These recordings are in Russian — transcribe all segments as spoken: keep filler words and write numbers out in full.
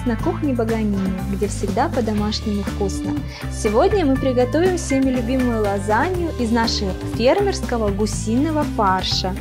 вас на кухне Богомини, где всегда по-домашнему вкусно. Сегодня мы приготовим всеми любимую лазанью из нашего фермерского гусиного фарша.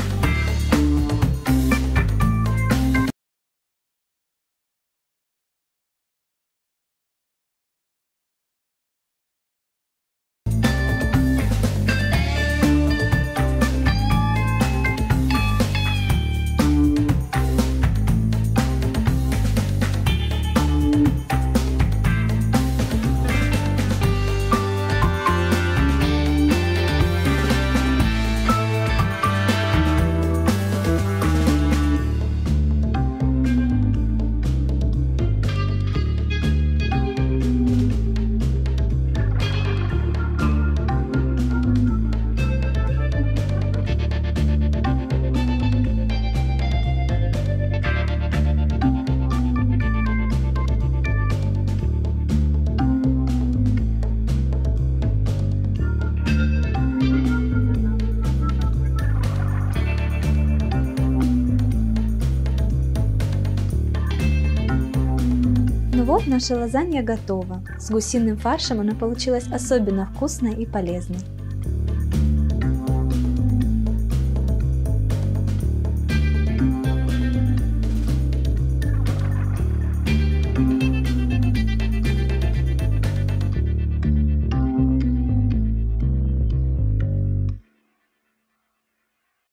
Ну вот, наша лазанья готова. С гусиным фаршем она получилась особенно вкусной и полезной.